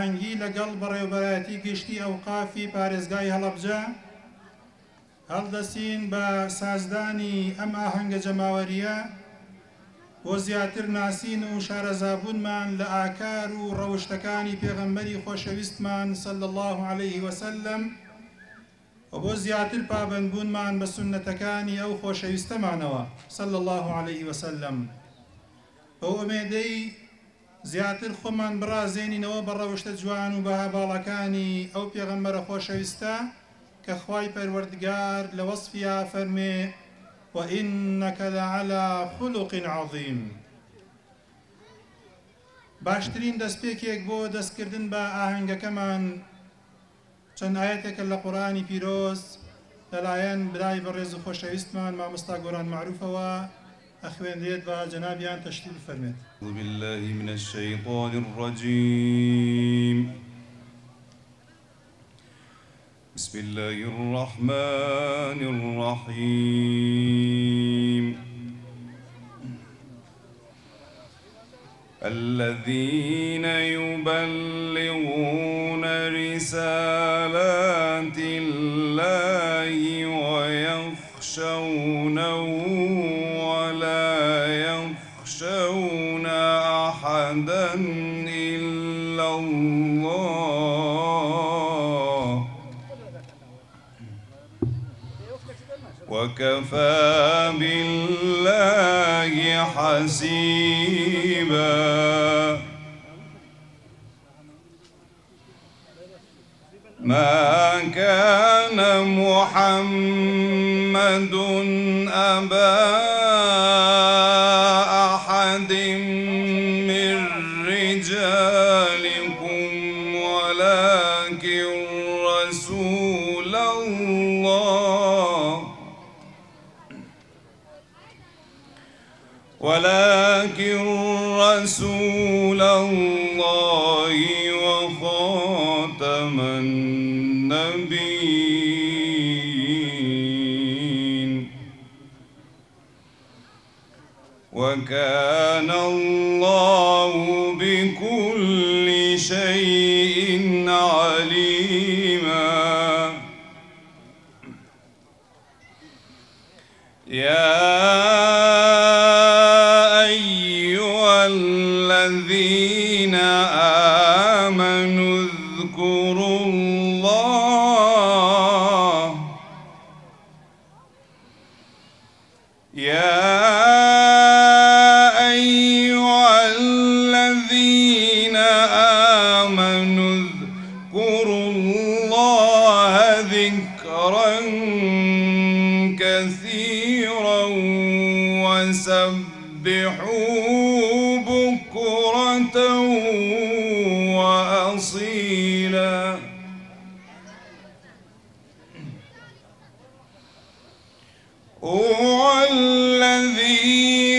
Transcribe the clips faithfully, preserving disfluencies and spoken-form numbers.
ئاهەنگی لەگەڵ بەڕێوەبەرایەتی گشتی ئەوقافی پارێزگای هەڵەبجە هەڵدەسین بە سازدانی ئەم ئاهەنگە جەماوەریە بۆ زیاتر ناسین و شارەزابوونمان لە ئاکار و ڕەوشتەکانی پێغەمبەری خۆشەویستمان صلی الله عليه وسلم و بۆ زیاتر پابەندبوونمان بە سونەتەکانی ئەو خۆشەویستەمانەوە صلی الله عليه وسلم. بەو ئومێدەی زیاتر خۆمان بڕازێنینەوە بە ڕەوشتە جوان و بەها باڵەکانی ئەو پێغەمبەرە خۆشەویستە کە خوای پەروەردگار لە وەصفیا فەرمێ وإنك لعلى خلق عظيم. باشترین دەستپێکێک بۆ دەستکردن بە ئاهەنگەکەمان چەند ئاەتێکە لە قورئانی پیرۆز لەلایەن برای بەڕێز و خۆشەویستمان مامۆستا گۆران معروفەوە ئەخوێندرێت بە جەنابیان تەشتیل بفەرمێت. أعوذ بالله من الشيطان الرجيم. بسم الله الرحمن الرحيم. الذين يبلغون رسالات الله ويخشونه ولا يخشون أحدا إلا الله وكفى بالله حسيبا. ما كان محمد أبا أحد من رجالكم ولكن رسول الله ولكن رسول الله وخاتم النبيين وكان الله بكل شيء عليما. يا الذين آمنوا اذكروا الله يا أيها الذين آمنوا اذكروا الله ذكرا كثيرا وسبحوه بكرة وأصيلا. هو الذي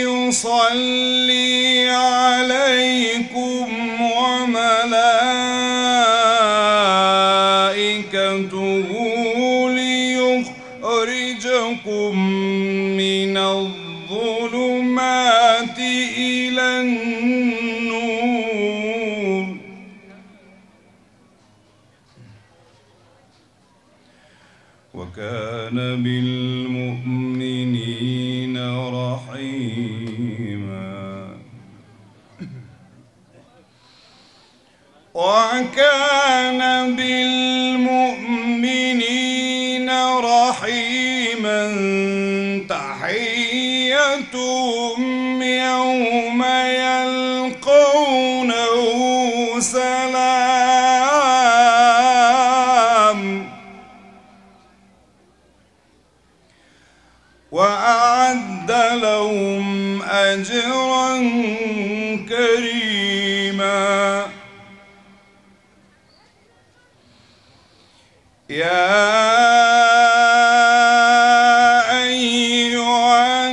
يصلي عليكم وملائكته ليخرجكم من الظلمات إلى النور وكان بالمؤمنين رحيما. وكان بالمؤمنين رحيما. تحيتهم يوم يلقونه سلام وأعد لهم أجرا كريما. يا أيها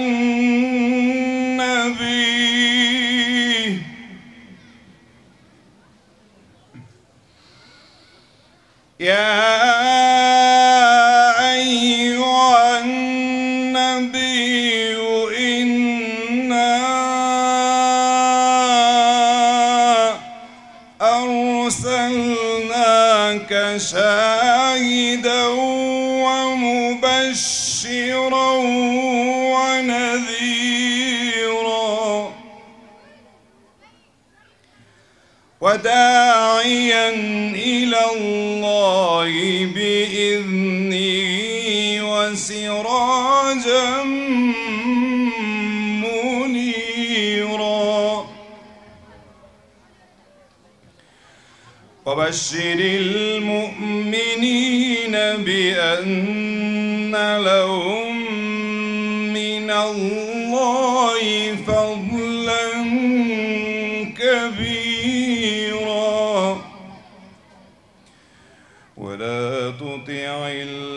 النبي يا أيها النبي إنا أرسلناك أرسلناك شاهدا ومبشرا ونذيرا وداعيا إلى الله بإذنه وسراجا منيرا وبشر المؤمنين بأن لهم من الله فضلا كبيرا ولا تطع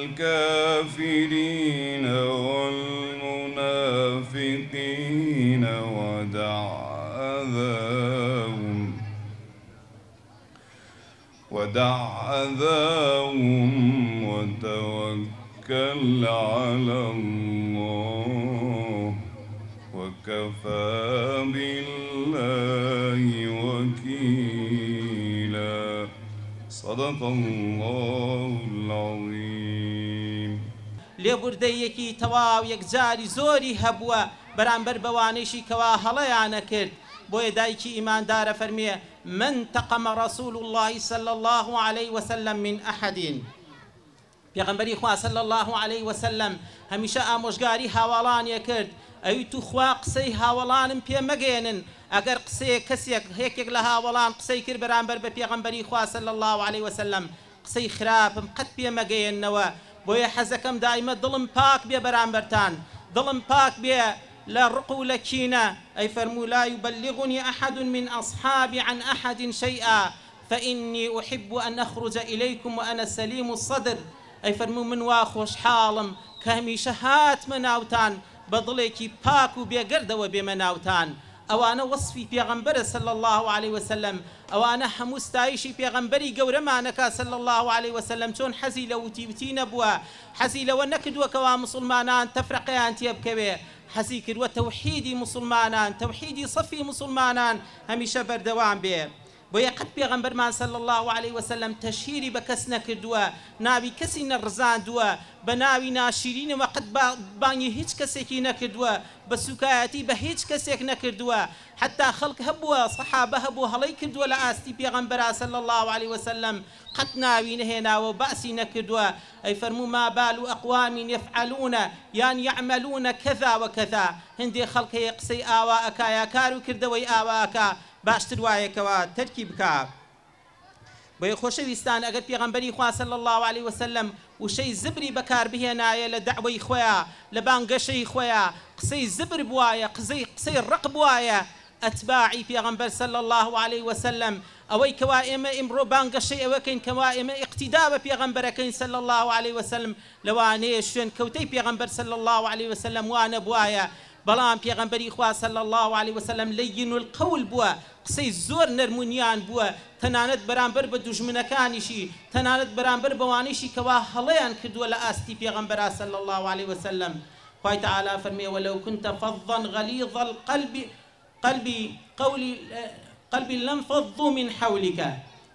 الكافرين والمنافقين ودع أذاهم ودع أذاهم وتوكل على الله وكفى بالله وكيلا صدق الله العظيم. لێبوردەیەکی تەواو یەکجاری زۆری هەبووە بەرامبەر بەوانەیشی کەوا هەڵەیانە کرد بۆیە دایکی ئیماندارە فەرمیێ من تقم رسول الله صلى الله عليه وسلم من أحد پێغەمبەری خوا صلى الله عليه وسلم هەمیشە ئامۆژگاری هاوڵانیە کرد ئەوی تو خوا قسەی هاوڵانم پێ مەگەێنن ئەگەر قسەیە کەسێک هێکێک لە هاوڵان قسەی کرد بەرامبەر بە پێغەمبەری خوا صلى الله عليه وسلم قسەی خراپم قەت پێ مەگەێننەوە بۆیە حەزەکەم دائیمە دڵم پاک بێ بەرامبەرتان دڵم پاک بێ لا رق ولا كينا أي فرموا لا يبلغني أحد من أصحابي عن أحد شيئا فإني أحب أن أخرج إليكم وأنا سليم الصدر أي فرموا من واخوش حالم كهمي شهات مناوتان بضليكي باكو بيقرد وبمناوتان أو أنا وصفي بيغمبر صلى الله عليه وسلم أو أنا حمستايشي بيغمبري قورمانك صلى الله عليه وسلم شون حزي لو تيبتي نبوا حزي لو نكد وكوا مسلمانان تفرقيان تيبكوي حزي كد وتوحيدي مسلمانان توحيدي صفي مسلمانان هميشه بردوام بيه بۆیە قەت پێغەمبەرمان صلى الله عليه وسلم تەشهیری بە کەس نەکردووە ناوی کەسی نەڕزاندووە بە ناوی ناشرینەوە قەت بانگی هیچ کەسێکی نەکردووە بە سوکایەتی بە هیچ کەسێک نەکردووە حتا خەڵک هەبووە سەحابە هەبوو هەڵەی کردووە لە ئاستی پێغەمبەرا صلى الله عليه وسلم قەت ناوی نەهێناوە و باسی نەکردووە ئەی فەرموو ما بال ئەقوام يفعلون یان يعملون كذا وكذا هەندێک خەڵک هەیە قسەی ئاوا ئەکا یا کار و کردەوەی ئاوا ئەکا باشتر وایەکەوە تەرکی بکە بۆیە خۆشەویستان ئەگەر پێغەمبەری خوا صلی الله عليه وسلم وشەی زبری بەکار بهێنایە لە دەعوەی خۆیان لە بانگەشەی خۆیان قسەی زبر بوایە قسەی قسەی ڕق بوایە ئەتباعی پێغەمبەر صلی الله عليه وسلم ئەوەی کەوا ئێمە ئیمڕۆ بانگەشەی ئەوەکەین کەوا ئێمە ئیقتیدا بە پێغەمبەرەکەین صلی الله عليه وسلم لەوانەیە شوێن کەوتەی پێغەمبەر صلی الله عليه وسلم وانە بوایە بەڵام پێغەمبەری خوا صلی الله عليه وسلم لەین القەول بووە قسەی زۆر نەرمونیان بووە تەنانەت بەرامبەر بە دوژمنەکانیشی تەنانەت بەرامبەر بەوانەیشی کەوا هەڵەیان کردووە لە ئاستی پێغەمبەرا صلی الله عليه وسلم خوای تعالی فەرمێ ولو كنت فظا غليظ القلب قلبي قولي قلبي لانفضوا من حولك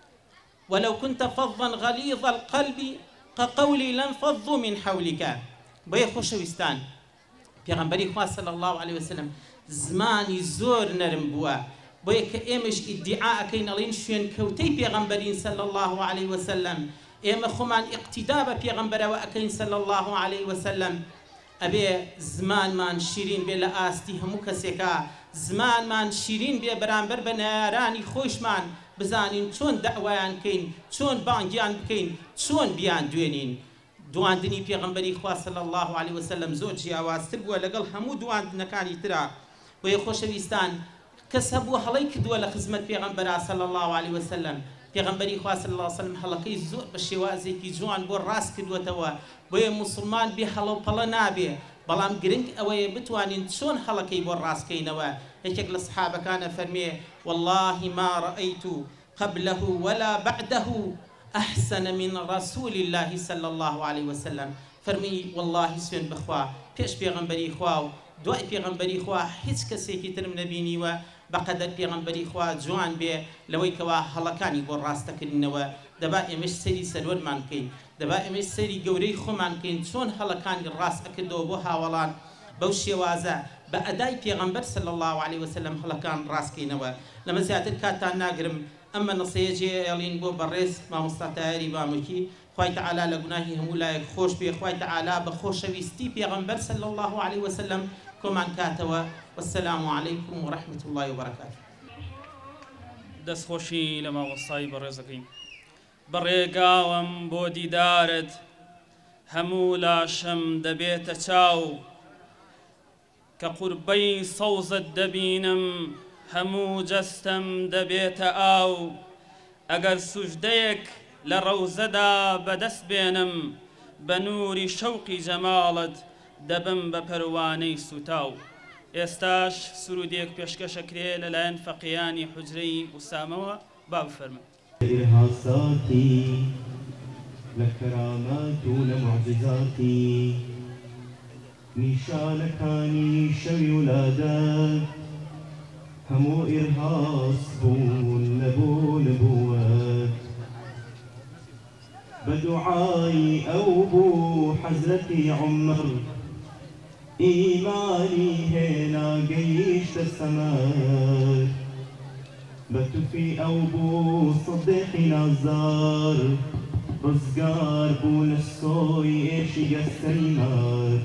ولو كنت فظا غليظ القلب كقولي لانفضوا من حولك بۆیە خۆشەویستان پێغەمبەری خوا صلی الله عليه وسلم زمانی زۆر نەرم بووە بۆیە کە ئێمەش ئیدعا ئەکەین ئەڵێن شوێن کەوتەی پێغەمبەرین صلی الله عليه وسلم ئێمە خۆمان ئیقتیدا بە پێغەمبەرەوە ئەکەین صلی الله عليه وسلم ئەبێ زمانمان شیرین بێ لە ئاستی هەموو کەسێکە زمانمان شیرین بێ بەرامبەر بە نارانی خۆشمان بزانین چۆن دەعوایان بکەین چۆن بانگیان بکەین چۆن بیان دوێنین دواندنی پێغەمبەری خوا صلی الله عليه وسلم زۆر جیاوازتر بووە لەگەڵ هەموو دواندنەکانی ترا بۆیە خۆشەویستان کەس هەبوو هەڵەی کردووە لە خزمەت پێغەمبەرا صلی الله عليه وسلم پێغەمبەری خوا صلی الله عليه وسلم هەڵەکەی زۆر بە شێوازێکی جوان بۆ ڕاست کردووەتەوە بۆیە موسڵمان بێ هەڵە و پەڵە نابێ بەڵام گرنگ ئەوەیە بتوانین چۆن هەڵەکەی بۆ ڕاستکەینەوە یەکێک لە سەحابەکانە فەرمێ والله ما رأيت قبله ولا بعده أحسن من رسول الله صلى الله عليه وسلم فرمي والله سوين بخوا پیش پیغمبری خوا و دوای پیغمبری خوا هیچ کەسێکی ترم نەبینیوە بەقەدەر پێغەمبەری خوا جوان بێ لەوەی کەوا هەڵەکانی بۆ ڕاستەکردنەوە دەبا ئێمەش سەری سەروەرمان بکەین دەبا ئێمەش سەری گەورەی خۆمان بکەین چۆن هەڵەکانی ڕاست ئەکردەوە بۆ هاوڵان بەو شێوازە بە ئەدای پێغەمبەر صلی الله عليه وسلم هەڵەکان ڕاستکەینەوە لەمە زیاتر کاتان ناگرم ئەمە نسەیە جێڵین بۆ بەڕێز مامۆستا تایاری باموکی خوای تعالی لە گوناهی هەموو لایەک خۆش بێ خوای تعالی بە خۆشەویستی پێغەمبەر صلی الله عليه وسلم کۆمان کاتەوە والسلام علیکم ورحمة الله وبركاته. دەستخۆشی لە مامۆستای بەڕێزەکەین بەڕێگاوم بۆ دیدارت هەموو لاشم دەبێتە چاو کە قوربەی سەوزت دەبینم هەموو جەستەم دەبێتە ئاو ئەگەر سوژدەیەک لە ڕەوزەدا بەدەست بێنم بە نووری شەوقی جەماڵت دەبم بە پەروانەی سوتاو. ئێستاش سرودێک پێشکەشەکرێ لەلایەن فەقیانی حوجرەی ئوسامەوە با بفەرمن. إرهاصاتي لكرامات ولمعجزاتي نشانكاني شوي ولادات همو إرهاص بون نبو نبوات بدعائي أو بو حزرتي عمر إيماني هنا قيش السماء بتوفي أو بو صديقي نزار رزقار بو للسوي إيشي السيمار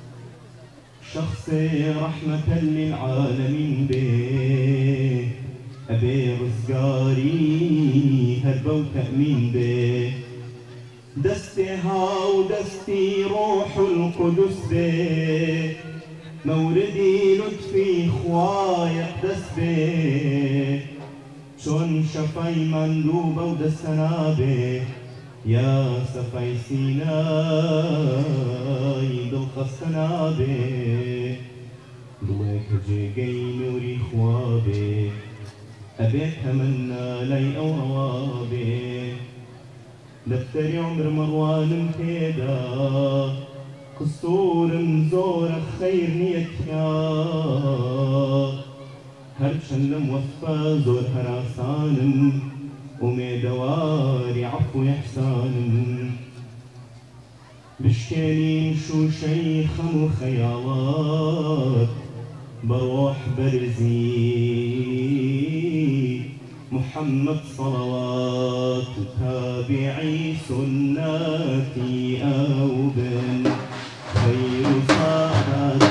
شخصي رحمة للعالمين بيه أبي رزقاري هربا وتأمين بيه دستي هاو دستي روح القدس بيه موردي لطفي خوايا قدس بيه شون شفاي مندوبة ودستنا بيه يا سفاي سيناي بالخصنا بيه دويك جيجي نوري خوابي أبيت همنا لي أو روابي دفتري عمر مروان مكيدا قصور مزور خير نيتيا هرشن لموفى زور هراسان وميدواري عفو إحسان بشكاني شو شيخ وخيالات بروح برزي محمد صلوات تابعي سناتي أو بن خير صاحب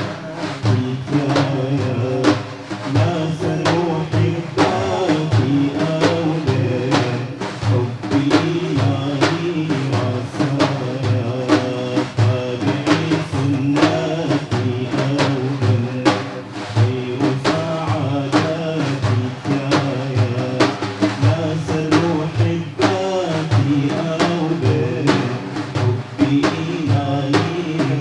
حكاية لا سنوح الباقي أو بن حبي مالي وعصايا تابعي سناتي أو بن خير سعاداتي حكاية لا سنوح الباقي أو بن حبي مالي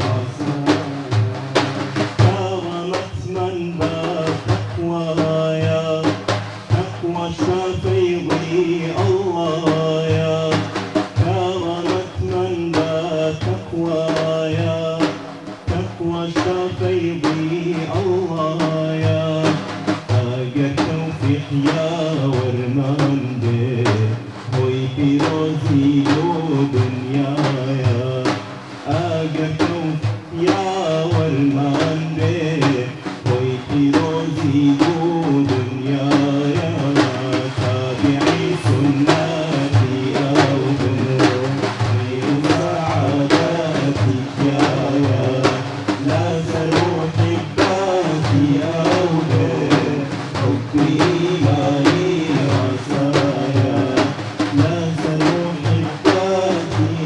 كرمت من باب تقوايا تقوى شفيضي الله يا كرمت من باب تقوايا تقوى شفيضي الله يا أجا توفيق يا ورمان بيه هوي في روزي دنيايا أجا توفيق يا ورمان بيه هوي في روزي دنيايا تابعي سناتي أو بن خير سعاداتي حكاية لا سروح باتي أو بن حبي مالي عصايا لا سروح باتي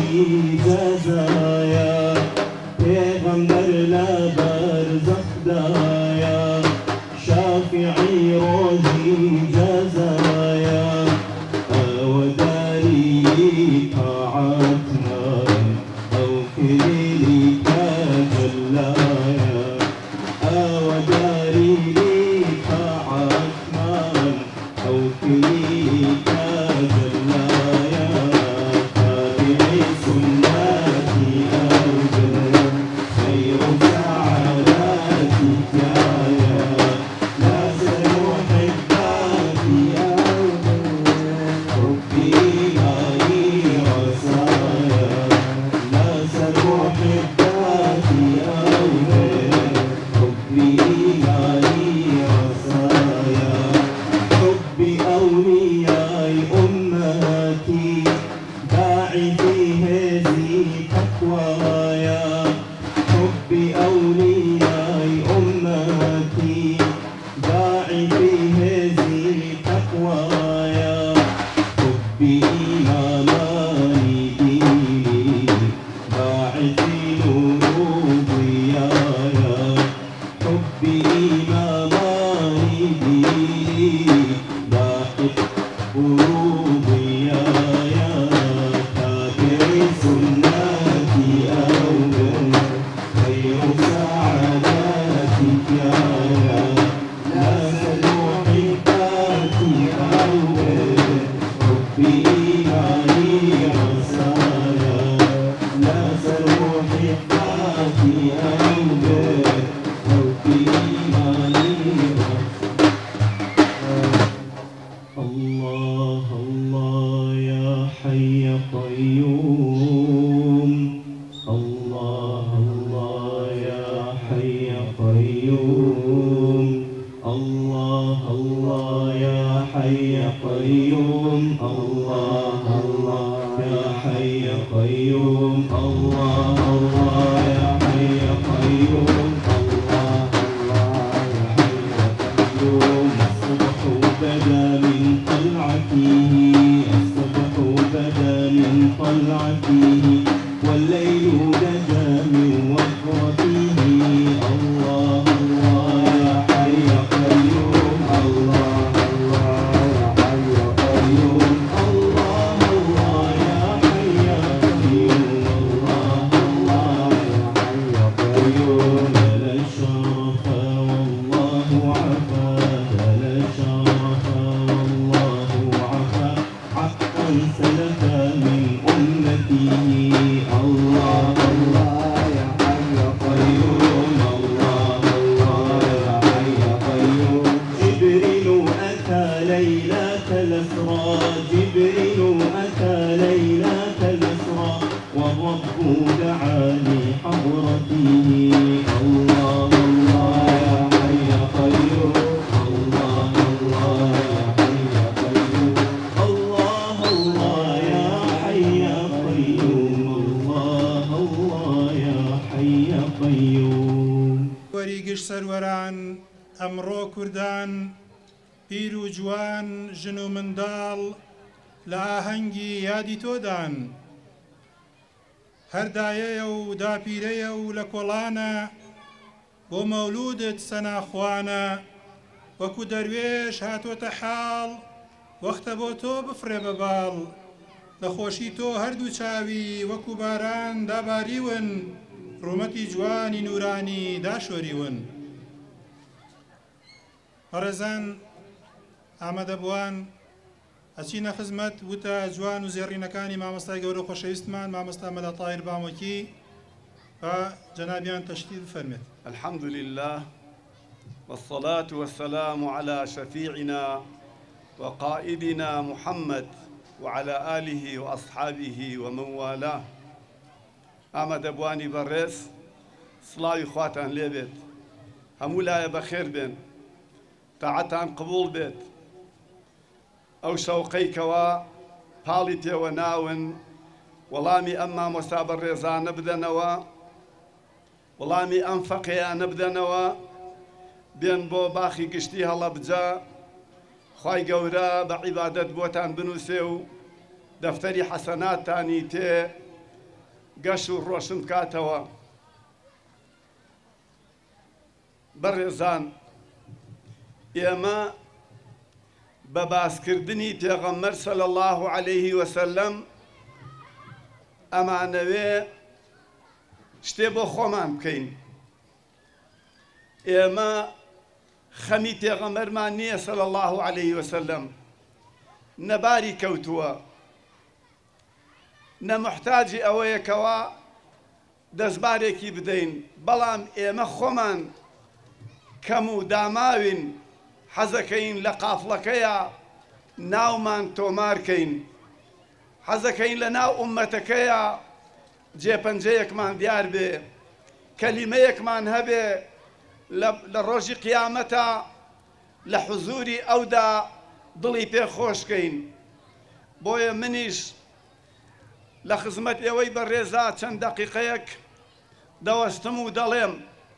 ڕۆژی جەزایە پێغەمبەر لە بەرزەخدایە شافعی ڕۆژی جەزایە ئەوەداری تاعاتمان ئەو کلیلی کەجلایە ئەوەداری تاعاتمان ئەو کلیلی کەجلایە تابعی سنەتی ئەوجل خەیر و سعادەتی تایە لەسەر محباتی ئەوجل حبی ئایی ڕەسایە لەسەر محباتی ئەوجل حبی ئایی ڕەسایە حب أولياء أمتي باعثي هذه تقوايا حب أولياء أمتي باعثي هذه تقوايا حب إمامي ديني باعثي نور ضيايا حب إمامي ديني باعث قلوبي يا تابعي سنتي أولا خير سعادتك يا لا سلوحباتي أولا حبي إيماني رسايا لا سلوحباتي أولا حبي إيماني رسايا الله الله يا حي قيوم الله الله يا حي قيوم الله الله يا حي قيوم الله الله يا حي قيوم الله الله يا حي قيوم الله الله يا حي قيوم الصبح بدا من طلعته الصبح بدا من طلعته والليل دجا من وفرته الله الله يا حي قيوم الله الله يا حي قيوم الله الله يا حي قيوم الله الله يا حي قيوم لا شرف والله عفا لا شرف والله عفا حقا سلف من أمته الله الله يا حي قيوم الله الله يا حي قيوم جبريل أتى ليلة الأسرى جبريل أتى ليلة الأسرى والرب دعا لحضرته الله الله يا حي قيوم الله الله يا حي قيوم الله الله يا حي قيوم الله الله يا حي قيوم وەریگشت سەروەران ئەمڕۆ کوردان پیر و جوان ژن و منداڵ لە ئاهەنگی یادی تۆدان هەردایەیە و داپیرەیە و لە کۆڵانە بۆ مەولودت سەناخوانە وەکو دەروێش هاتۆتە حاڵ وەختە بۆ تۆ بفرێ بە باڵ لە خۆشی تۆ هەردوو چاوی وەکو باران داباریون ڕوومەتی جوانی نورانی داشۆریون بەڕێزان ئامادەبووان ئەچینە خزمەت وتە جوان و زێڕینەکانی مامۆستای گەورە خۆشەویستمان مامۆستا مەلا تاهیر بامۆکی بە جەنابیان تەشتیت بفەرمێت. الحمد لله والصلاة والسلام على شفيعنا وقائدنا محمد وعلى آله وأصحابه ومن والاه. ئامە دەبوانی بەڕێز سڵاوی خواتان لێ بێت هەموو لایە بەخێر بێن تاعەتان قبول بێت ئەو شەوقەیکەوە پاڵی پێوە ناون وەڵامی ئەم مامۆستا بەڕێزانە بدەنەوە وەڵامی ئەم فەقێیانە بدەنەوە بێن بۆ باخی گشتی هەڵەبجە خوای گەورە بە عیبادەت بۆتان بنووسێ و دەفتەری حەسەناتانی تێ گەش و ڕۆشن بکاتەوە. بەڕێزان، ئێمە بە باسکردنی پێغەمبەر صلی الله علیه وسلم ئەمانەوێ شتێ بۆ خۆمان بکەین. ئێمە خەمی پێغەمبەرمان نییە صلی الله علیه وسلم، نەباری کەوتووە، نەمحتاجی ئەوەیەکەوە دەستبارێکی بدەین، بەڵام ئێمە خۆمان کەم و داماوین، حەزەکەین لە قافڵەکەیە ناومان تۆمارکەین، حەزەکەین لە ناو ئوممەتەکەیە جێپەنجەیەکمان دیار بێ، کەلیمەیەکمان هەبێ لە ڕۆژی قیامەتە لە حوزوری ئەودا دڵی پێ خۆشکەین. بۆیە منیش لە خزمەت ئێوەی بەڕێزا چەند دەقیقەیەک دەوەستم و دەڵێم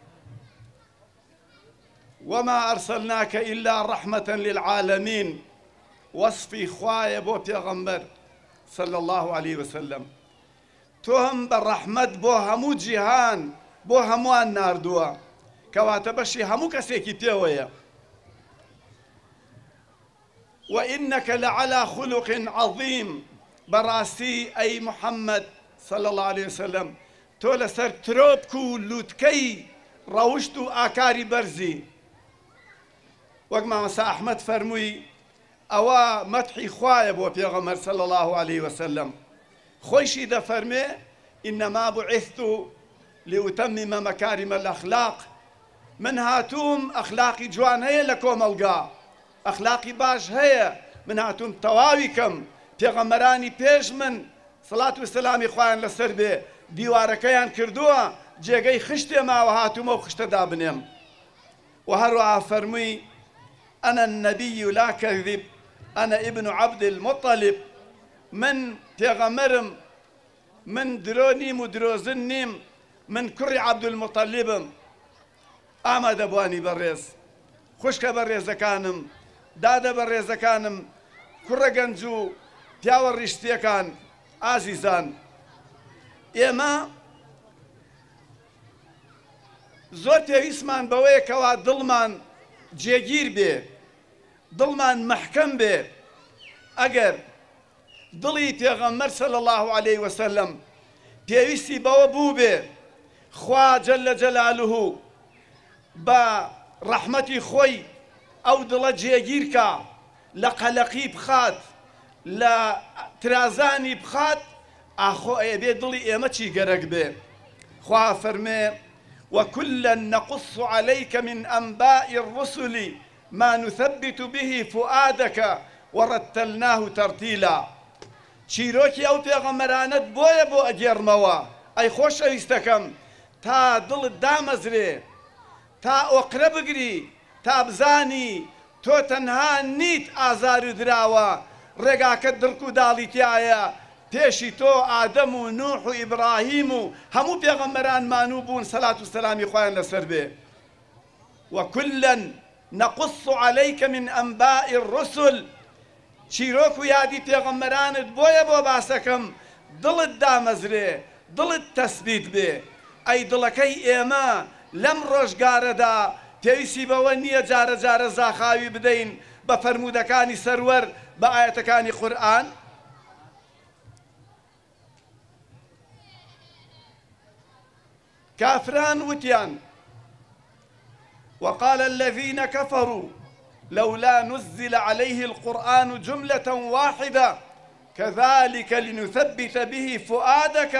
وما أرسلناك إلا رحمة للعالمين، وصفي خوايا بو پیغمبر صلى الله عليه وسلم، توهم بالرحمة بو همو جهان بو هموان ناردوا كواتا بشي همو كسيكي تيويا. وإنك لعلى خلق عظيم، براسي أي محمد صلى الله عليه وسلم تولى سر تروبكو لوتكي روشتو آكاري برزي. وەک مامەسا ئەحمەد فەرمووی ئەوە مەدحی خوایە بۆ پێغەمبەر صلی الله عليه وسلم. خۆیشی دەفەرمێ ئینەما بوعثت لأتمم مەکارم الأخلاق، من هاتووم ئەخلاقی جوان هەیە لە کۆمەڵگا، ئەخلاقی باش هەیە، من هاتووم تەواویکەم. پێغەمبەرانی پێش من سەڵات و سەلامی خوایان لەسەر بێ دیوارەکەیان کردووە، جێگەی خشتێ ماوە، هاتوومە و خشتە دابنێم. و هەروەها فەرمووی أنا النبي لا كذب، أنا ابن عبد المطلب، من پێغەمبەرم، من درۆ نیم و درۆزن نیم، من کوڕی عەبدولموتەلیبم. ئامادەبوانی بەڕێز، خوشکە بەڕێزەکانم، دادە بەڕێزەکانم، کوڕە گەنج و پیاوە ڕیشتیەکان ئازیزان، ئێمە زۆر پێویستمان بەوەیە کەوا دڵمان جێگیر بێ، دڵمان محکەم بێ. ئەگەر دڵی پێغەمبەر صلی الله عليه وسلم پێویستی بەوە بوو بێ خوا جەل جەلالوه بە ڕەحمەتی خۆی ئەو دڵە جێگیرکە، لە قەلەقی بخات، لە ترازانی بخات، ئاخۆ ئەیەبێ دڵی ئێمە چی گەرەک بێ. خوا فەرمێ وكلا نقص عليك من أنباء الرسل ما نثبت به فؤادك ورتلناه ترتيلا. چیرۆکی ئەو پێغەمبەرانەت بۆیە بۆ ئەگێڕمەوە ئەی خۆشەویستەکەم، تا دڵت دامەزرێ، تا ئۆقرە بگری، تا بزانی تۆ تەنها نیت ئازار و دراوە، ڕێگاکەت دڕک و داڵیتیایە، پێشی تۆ ئادەم و نوح و ئیبراهیم و هەموو پێغەمبەران مانوو بوون سەلات و سەلامی خوایان لەسەر بێ. وكلا نقص عليك من أنباء الرسل، چیرۆک و یادی پێغەمبەرانت بۆیە بۆ باسەکەم دڵت دامەزرێ، دڵت تەسبیت بێ. ئەی دڵەکەی ئێمە لەم ڕۆژگارەدا پێویستی بەوە نییە جارە جارە زاخاوی بدەین بە فەرمودەکانی سەروەر، بە ئاەتەکانی قورئان. كافران وتيان وقال الذين كفروا لولا نزل عليه القرآن جملة واحدة كذلك لنثبت به فؤادك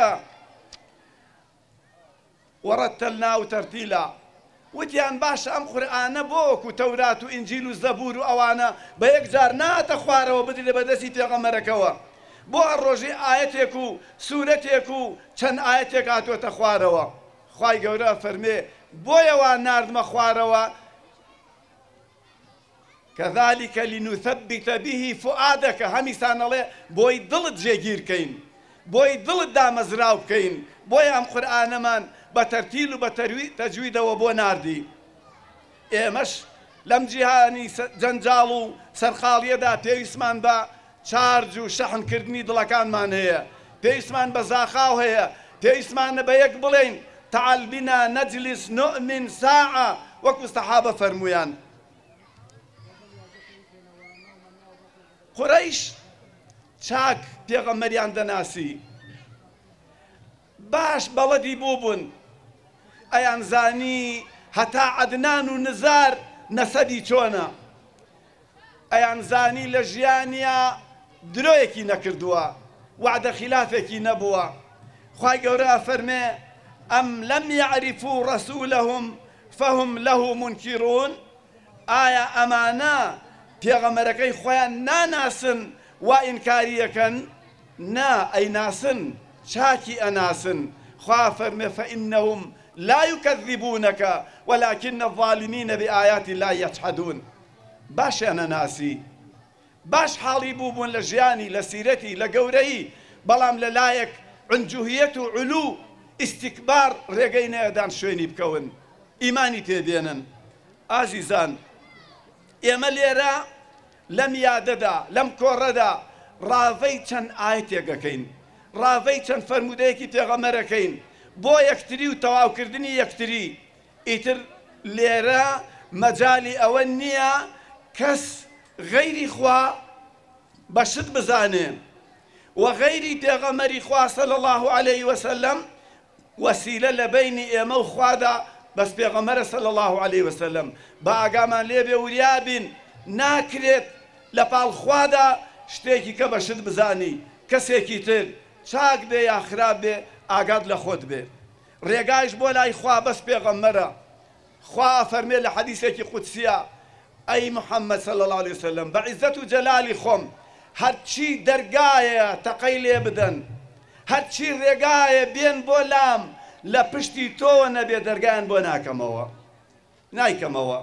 ورتلناه ترتيلا. وتيان باش أم قرآن بوك وتوراة وإنجيل وزبور وأوانا بيك جار ناتا خوارا وبدي لبدسي تيغمركوا بو الروجي آياتيكو سورتيكو چند آياتيك آتو تخواروا. خواهی گەورە فەرمێ بۆیەوە ناردمە خوارەوە كذلك لنثبت به فؤادك، هەمیسان ئەڵێ بۆی دڵت جێگیرکەین، بۆی دڵت دامەزراو بکەین، بۆیە ئەم قورئانەمان بە تەرتیل و بە تەجویدەوە بۆ ناردی. ئێمەش لەم جیهانی جەنجاڵ و سەرخاڵیەدا پێویستمان بە چارج و شەحنکردنی دڵەکانمان هەیە، پێویستمان بە زاخاو هەیە، پێویستمانە بە یەک بڵێین تعال بنا نەجلس نؤمن ساعة وەکو سەحابە فەرمویان. قوڕەیش چاک پێغەمبەریان دەناسی، باش بەڵەدی بوو بوون، ئەیان زانی هەتا عەدنان و نزار نەسەبی چۆنە، ئەیان زانی لە ژیانیا درۆیەکی نەکردووە، وعدە خلافێکی نەبووە. خوای گەورە فەرمێ ئەم لەم یعرفوا ڕەسوولەهم فەهم لەه منکرون، ئایا ئەمانە پێغەمبەرەکەی خۆیان ناناسن وا ئینکاریەکەن؟ نا، ئەیناسن، چاکی ئەناسن. خوا فەرمێ فەئینەهم لا يكذبونك ولكن الظالمين بآيات الله يجحدون. باشیانە ناسی، باش حاڵی بوو بوون لە ژیانی، لە سیرەتی، لە گەورەی، بەڵام لەلایەک عنجوهیەت و علو ئیستیکبار ڕێگەی نەدان شوێنی بکەون، ئیمانی تێبێنن. ئازیزان، ئێمە لێرە لەم یادەدا، لەم کۆڕەدا ڕاوەی چەند ئایەتێکەکەین، ڕاوەی چەند فەرمودەیەکی پێغەمبەرەکەین بۆ یەکتری و تەواوکردنی یەکتری. ئیتر لێرە مەجالی ئەوە نییە کەس غەیری خوا بەشت بزانێ و غەیری پێغەمبەری خوا صلی الله علیه وسلم وەسیلە لە بەینی ئێمە و خوادا بەس پێغەمبەرە صلی الله علیه وسلم. با ئاگامان لێبێ وریابین ناکرێت لە پاڵ خوادا شتێکی کە بەشت بزانی، کەسێکی تر چاک بێ یا خراپ بێ ئاگات لە خۆت بێ. ڕێگایش بۆ لای خوا بەس پێغەمبەرە. خوا فەرمێ لە حەدیثێکی قودسیە ئەی محەممەد صلی الله علیه وسلم بە عیزەت و جەلالی خۆم هەرچی دەرگایە تەقەی لێ بدەن، هەرچی ڕێگایە بێن بۆ لام لە پشتی تۆوە نەبێ دەرگایان بۆ ناکەمەوە، نایکەمەوە.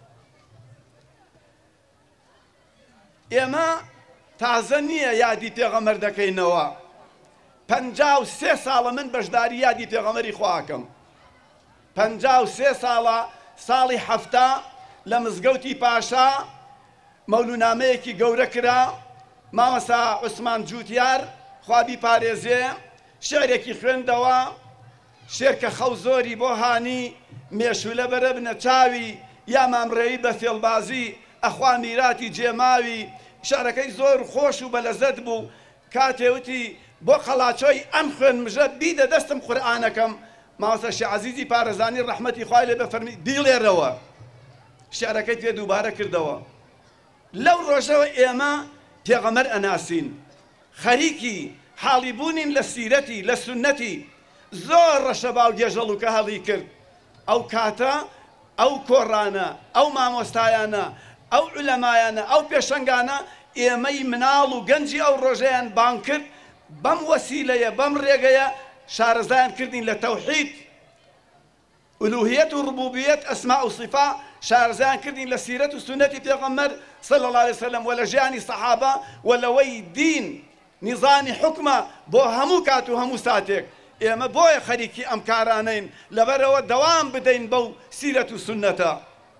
ئێمە تازە نییە یادی پێغەمبەر دەکەینەوە. پەنجا و سێ ساڵە من بەشداری یادی پێغەمبەری خواکەم. پەنجا و سێ ساڵە، ساڵی حەفتا لە مزگەوتی پاشا مەولونامەیەکی گەورە کرا، مامەسا عوسمان جووتیار خوا بیپارێزێ شێعرێکی خوێندەوە، شێر کە خەو زۆری بۆ هانی مێشولە بەرە بنە چاوی یا مامڕێوی بە فێڵبازی ئەخوا میراتی جێماوی. شێعرەکەی زۆر خۆش و بەلەزەت بوو. کاتێوتی بۆ خەڵاچۆی ئەم خوێن مژە بیدە دەستم قورئانەکەم، مامۆستا شێخ عەزیزی پارێزانی ڕەحمەتی خوای لێ بە فەرمی بیڵێرەوە. شێعرەکەی توێ دووبارە کردەوە. لەو ڕۆژەوە ئێمە پێغەمبەر ئەناسین، خەریکی حاڵی بوونین لە سیرەتی، لە سونەتی. زۆر ڕەشەبا و گێژەڵوکە هەڵی کرد. ئەو کاتە ئەو کۆڕانە، ئەو مامۆستایانە، ئەو عولەمایانە، ئەو پێشەنگانە ئێمەی مناڵ و گەنجی ئەو ڕۆژەیان بان کرد، بەم وەسیلەیە، بەم ڕێگەیە شارەزایان کردین لە تەوحید، ئولوهیەت و ڕبوبیەت، ئەسما و صیفا، شارەزایان کردین لە سیرەت و سونەتی پێغەمبەر صلی الله علیه وسلم و لە ژیانی سەحابە و لەوەی دین نیزامی حکمە بۆ هەموو کات و هەموو ساتێک. ئێمە بۆیە خەریکی ئەم کارانەین، لەبەرەوە دەوام بدەین بەو سیرەت و سونەتە.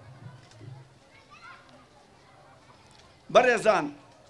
بەڕێزان،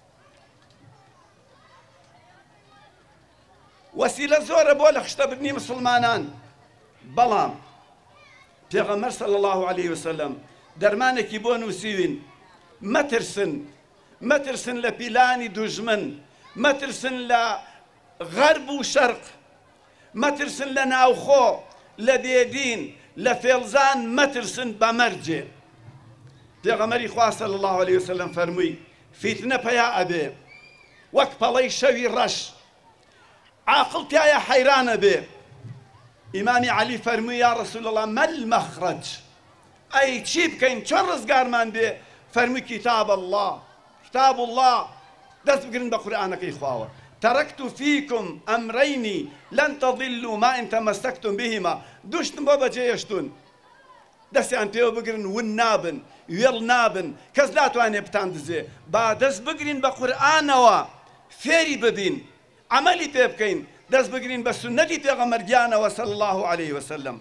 وەسیلە زۆرە بۆ لە خشتەبردنی مسلمانان، بەڵام پێغەمبەر صلی الله علیه وسلم دەرمانێکی بۆ نووسیوین: مەترسن، مەترسن لە پیلانی دوژمن، مەترسن لە غەرب و شەرق، مەترسن لە ناوخۆ، لە بێدین، لە فێڵزان، مەترسن بە مەرجێ. پێغەمبەری خوا صلی الله علیه وسلم فەرمووی فیتنە پەیا ئەبێ وەک پەڵەی شەوی ڕەش، عاقڵ تایە حەیرانە بێ. ئیمامی عەلی فەرمووی یا ڕەسوول الله مەل مەخرەج، ئەی چی بکەین، چۆن ڕزگارمان بێ؟ فەرمووی کتاب الله، کتاب الله، دەست بگرن بە قورئانەکەی خواوە. تەرەکت فیکم ئەمرەینی لەن تەضیلوا ما ئین تەمەسەکتم بهما. دووشتم بۆ بەجێهێشتون، دەستیان پێوە بگرن ون نابن، وێڵ نابن، کەس ناتوانێ بتان دزێ. با دەست بگرین بە قورئانەوە، فێری ببین، عملی پێ بکەین، دەست بگرین بە سونەتی پێغەمبەر گیانەوە صلی الله علیه وسلم.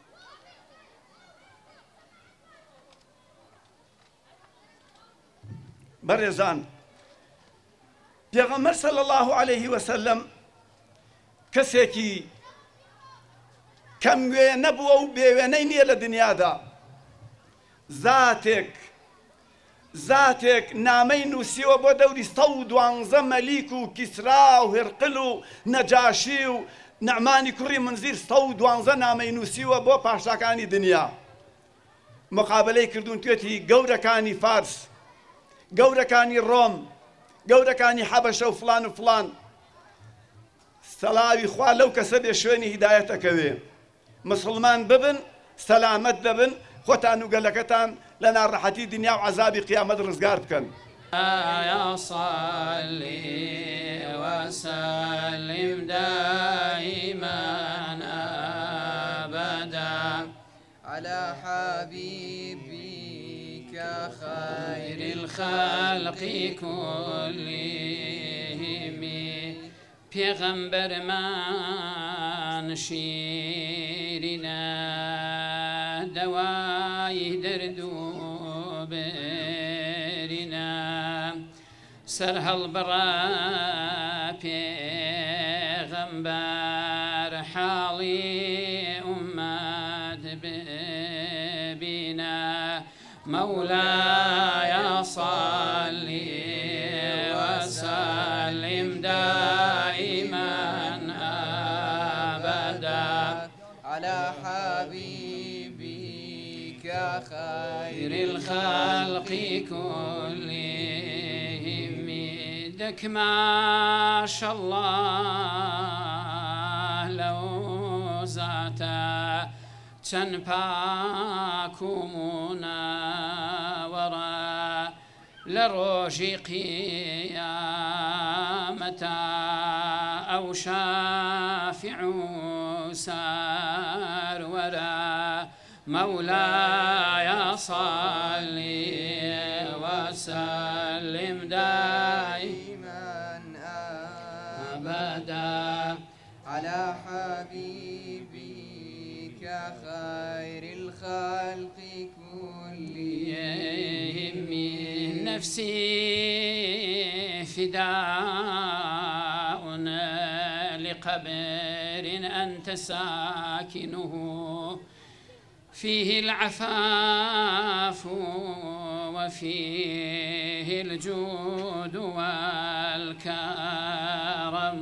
بەڕێزان، پێغەمبەر صلی الله علیه وسلم کەسێکی کەم وێ نەبووە و بێوێنەی نییە لە دنیادا. زاتێک زاتێک نامەی نووسیوە بۆ دەوری سە و دوانزە مەلیک و کیسرا و هێرقل و نەجاشی و نەعمانی کوڕی منزیر سە و دوانزە نامەی نووسیوە بۆ پاشاکانی دنیا. مقابلەی کردوون توێتی گەورەکانی فارس، گەورەکانی ڕۆم، گەورەکانی حەبەشە و فلان و فلان. سەلاوی خوا لەو کەسە بێ شوێنی هیدایەتەکەوێ. مسلمان ببن، سەلامەت دەبن، خۆتان و گەلەکەتان لە ناڕەحەتی دنیا و عەزابی قیامەت ڕزگار بکەن. يا صلي وسلم دائما أبدا على حبيبك خير الخلق كلهم پیغمبر من شیرینه دوای درد و برینه سر هەڵبڕە پێغەمبەر حاڵی ئومەت ببینە مولاي صلي وسلم دائما أبدا على حبيبك خير الخلق كلهم دك ما شاء الله لو زعتا چەند پاک و منەوەڕە لە ڕۆژی قیامەتە ئەو شافیع و سەروەرە مولاي صلي وسلم دائما أبدا على حبيبك خير الخلق كلهم نفسي فداء لقبر أنت ساكنه فيه العفاف وفيه الجود والكرم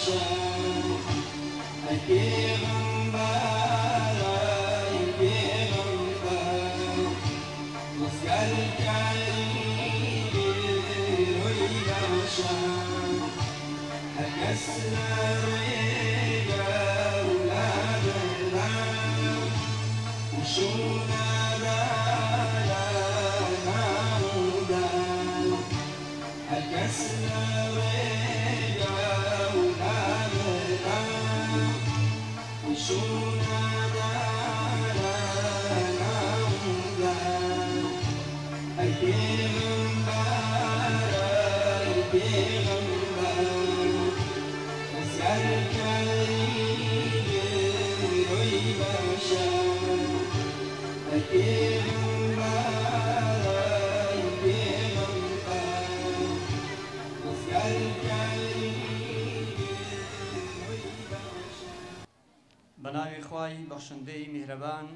بەناوی خوای بەخشندەی میهرەبان،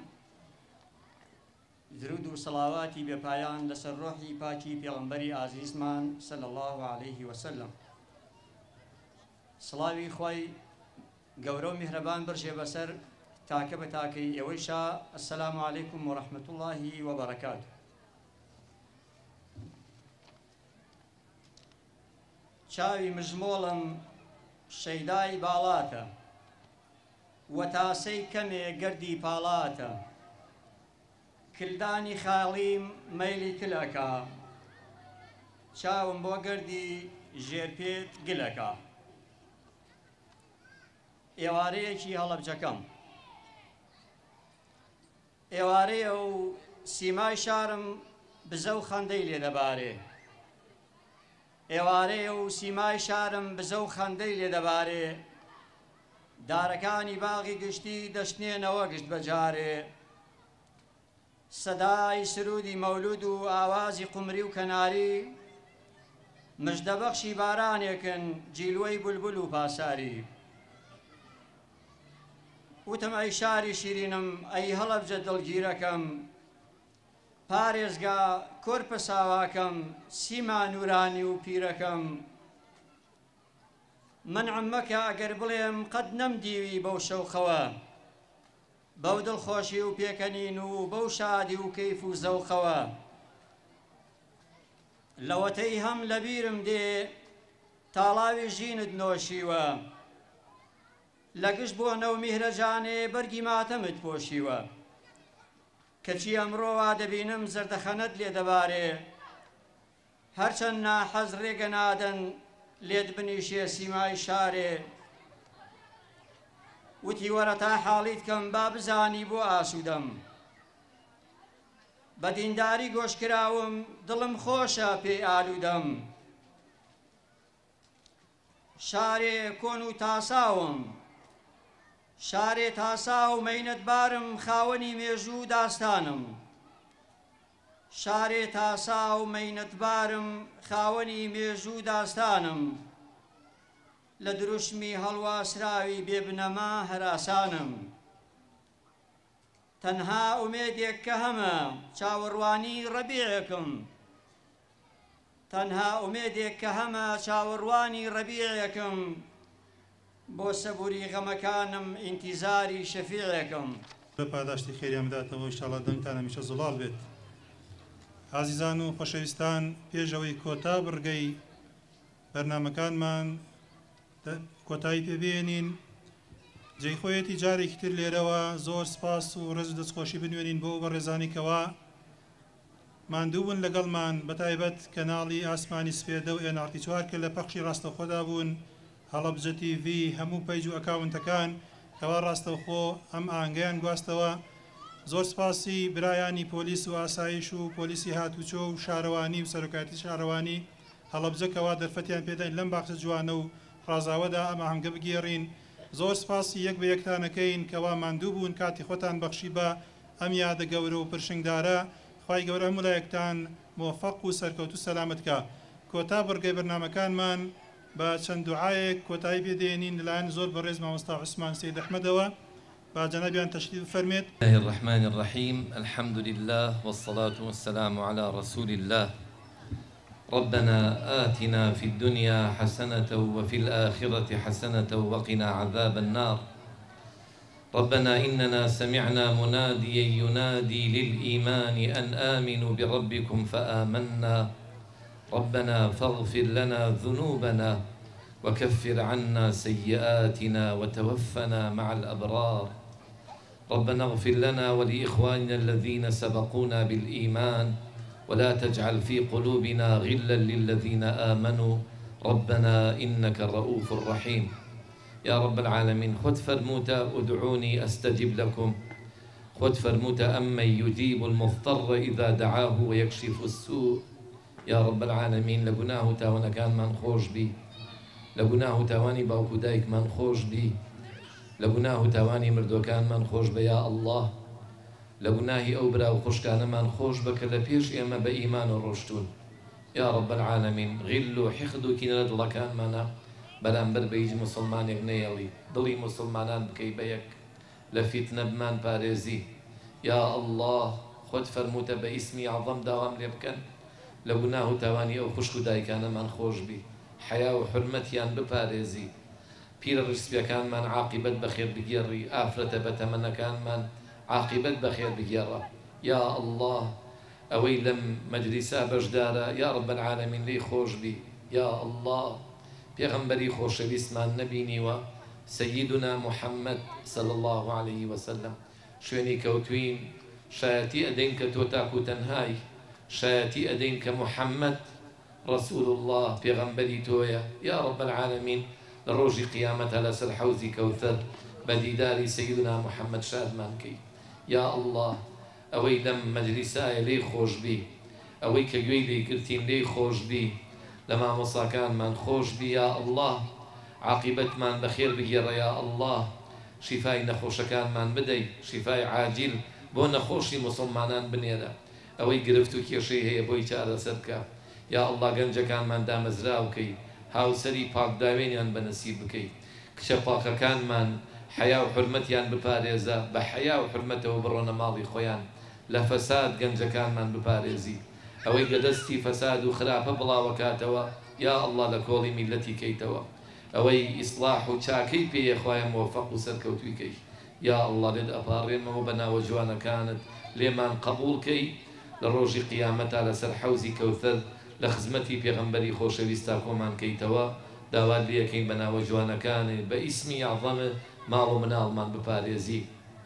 درود و سەڵاواتی بێپایان لەسەر ڕۆحی پاکی پێغەمبەری ئازیزمان صلی الله عليه وسلم. سڵاوی خوای گەورە و میهرەبان بڕژێ بەسەر تاکە بە تاکەی ئێوەیشا. ئەسەلام عەلەیکم و ڕەحمەت الله وبەرەکاتوه. چاوی مژمۆڵم شەیدای باڵاتە، وەتاسەی کەمێ گەردی پاڵاتە، کلدانی خاڵیم مەیلی کلەکە، چاوم بۆ گەردی ژێرپێت گلەکە. ئێوارەیەکی هەڵەبجەکەم، ئێوارەیە و سیمای شارم بزە و خەندەی لێ دەبارێ، ئێوارەیە و سیمای شارم بزە و خەندەی لێ دەبارێ، دارەکانی باغی گشتی دەشتنێنەوە گشت بەجارێ، سەدای سرودی مەولود و ئاوازی قومری و کەناری، مژدەبەخشی بارانێکن جیلوەی بولبول و پاساری. وتم ئەی شاری شیرینم، ئەی هەڵەبجە دڵگیرەکەم، پارێزگا کۆرپە ساواکەم، سیما نورانی و پیرەکەم، منعم مەکە ئەگەر بڵێم قەت نەمدیوی بەو شەوخەوە، بەو دڵخۆشی و پێکەنین و بەو شادی و کەیف و زەوخەوە. لەوەتەی هەم لەبیرم دێ تاڵاوی ژینت نۆشیوە، لە گشت بۆ نەو میهرەجانێ بەرگی ماتەمت پۆشیوە، کەچی ئەمڕۆوا دەبینم زەردەخەنەت لێ دەبارێ، هەرچەند ناحەز ڕێگە نادەن لێت بنیشێ سیمای شارێ. وتی وەرە تا حاڵیت کەم با بزانی بۆ ئاسوودەم، بە دینداری گۆشکراوم دڵم خۆشە پێی ئالوودەم، شارێ کۆن و تاساوم، شارێ تاسا و مەینەتبارم، خاوەنی مێژوو داستانم، شارێ تاسا و مەینەتبارم، خاوەنی مێژوو داستانم، لە دروشمی هەڵواسراوی بێبنەما هەراسانم. تەنها ئومێدێک کە هەمە چاوەڕوانی ڕەبیعێکم، تەنها ئومێدێک کە هەمە چاوەڕوانی ڕەبیعێکم، بۆ سەبووری غەمەکانم ئینتیزاری شەفیعێکم. بە پاداشتی خێریان بداتەوە، ئینشاڵڵا دەنگتان هەمیشە زوڵاڵ بێت. عزیزان و خۆشەویستان، پێشەوەی کۆتا بڕگەی بەرنامەکانمان کۆتایی پێبێنین، جێی خۆیەتی جارێکی تر لێرەوە زۆر سپاس و ڕێز و دەستخۆشی بنوێنین بۆ بەڕێزانێکەوە ماندوو بوون لەگەڵمان، بەتایبەت کەناڵی ئاسمانی سپێدە و ئێن ئار تی چوار کە لە پەخشی ڕاستەوخۆدا بوون، هەڵەبجە تی ڤی، هەموو پەیج و ئەکاونتەکان کەوا ڕاستەوخۆ ئەم ئاهەنگەیان گواستەوە. زۆر سپاسی برایانی پۆلیس و ئاسایش و پۆلیسی هاتوچۆ و شارەوانی و سەرۆکاتی شارەوانی هەڵەبجەکەوا دەرفەتیان پێدەین لەم باخچە جوانە و ڕازاوەدا ئەم ئاهەنگە بگێڕین. زۆر سپاسی یەک بە یەکتانەکەین کەوا ماندوو بوون، کاتی خۆتان بەخشی بە ئەم یادە گەورە و پرشنگدارە. خوای گەورە هەموو لایەکتان موفق و سەرکەوتو سەلامت کە. کۆتا بڕگەی بەرنامەکانمان بە چەند دوعایەک کۆتایی پێدێنین لەلایەن زۆر بەڕێز مامۆستا عوسمان سەید ئەحمەدەوە، با جەنابیان تەشریف بفەرمێت. بسم الله الرحمن الرحيم، الحمد لله والصلاة والسلام على رسول الله ربنا آتنا في الدنيا حسنة وفي الآخرة حسنة وقنا عذاب النار. ربنا إننا سمعنا مناديا ينادي للإيمان أن آمنوا بربكم فآمنا. ربنا فاغفر لنا ذنوبنا وكفر عنا سيئاتنا وتوفنا مع الأبرار. ربنا اغفر لنا ولإخواننا الذين سبقونا بالإيمان ولا تجعل في قلوبنا غلا للذين آمنوا ربنا إنك الرؤوف الرحيم. يا رب العالمين خذ فرموتا ادعوني أستجب لكم. خذ فرموتا أمن يجيب المضطر إذا دعاه ويكشف السوء. يا رب العالمين لقناه تاوانا كان من خوش بي، لقناه تاواني باوكو دايك من خوش بي، لقناه تاواني مردو كان من خوش بي يا الله. لقناه أوبرا وخوش كان من خوش بك لبيش إما بإيمان الرشتون. يا رب العالمين غلو حقدو كنا الله كان منا بلان بيج مسلمان يغنيلي ضلي مسلمانان بكي بيك لفتنة بمان باريزي. يا الله خد فرموت باسمي عظم دوام لبكن لقناه تاواني أو خشكو داي كان من خوش بي حياة وحرمتيان بباريزي. بير الرسبيا كان من عاقبت بخير بجيري آفرة بتمنى كان من عاقبت بخير بجيرة. يا الله أوي لم مجلسا بجدارا يا رب العالمين لي خوش بي. يا الله بيغمبري خوش باسمان نبيني و سيدنا محمد صلى الله عليه وسلم شويني كوتوين شايتي أدينك توتاكو تنهاي شايتي أدينك محمد رسول الله بيغمبري تويا. يا رب العالمين لروجي قيامتها لسر حوزي كوثر بديداري سيدنا محمد شاد مانكي. يا الله أوي لم مجلساي لي خوش بي أوي كجويلي كرتين لي خوش بي لما مصاكان من خوش بي. يا الله عاقبت من بخير بجير. يا الله شفاي نخوش كان من بدي شفاي عاجل بو نخوشي مسلمانان بنيدا أوي قرفتو كيشي هي بوي تارا سركا. يا الله جنجا كان من دام زراوكي هاو سري باك داوينيان بنسيبكي كشباكا كان من حياة وحرمتيان بباريزا بحياة وحرمته وبرونا ماضي خويان لفساد جنجا كان من بباريزي أوي قدستي فساد وخراب بلا وكاتوا. يا الله لكولي ملتي كيتوا أوي إصلاح وشاكي بي إخوايا موفق وسركوتوي كي. يا الله لد أبارين وبنا وجوانا كانت لمن قبول كي لروجي قيامتها لسر حوزي كوثر لخزمتي بيغمبري خوش ويستاكو من كيتوا داوال لي كين بنا وجوانا كان باسمي أعظم مالو منال من بباريزي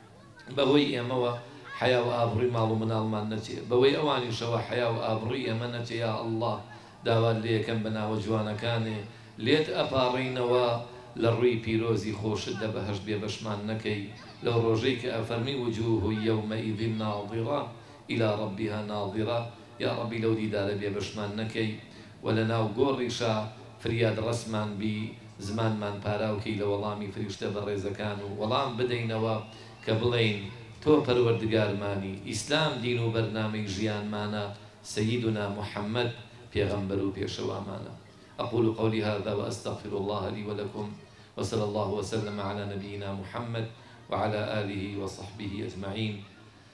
بوي أموا حياة وآبري مالو منال من نتي بوي أواني شوا حياة وآبري من نتي. يا الله داوال لي كين بنا وجوانا كان ليت أبارين و للري بيروزي خوش الدبهش بيبشمان نكي لو روجيك أفرمي وجوه يومئذ ناظرة إلى ربها ناظرة. يا ربي لو دي دار بيبشمان نكي ولنا وقوريشا فرياد رسمان بي زمان من باراوكي لولامي فريشتا بريزا كانوا ولام بدينوا كبلين تو پروردگار ماني إسلام دين وبرنامج جيان مانا سيدنا محمد بيغمبر وبيشوا مانا. أقول قولي هذا وأستغفر الله لي ولكم وصلى الله وسلم على نبينا محمد وعلى آله وصحبه أجمعين.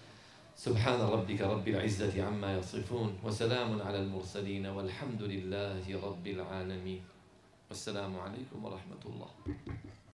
سبحان ربك رب العزة عما يصفون وسلام على المرسلين والحمد لله رب العالمين والسلام عليكم ورحمة الله.